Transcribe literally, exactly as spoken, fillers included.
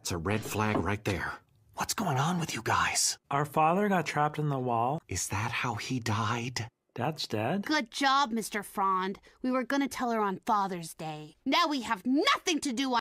That's a red flag right there. What's going on with you guys? Our father got trapped in the wall. Is that how he died? Dad's dead? Good job, Mister Frond. We were gonna tell her on Father's Day. Now we have nothing to do on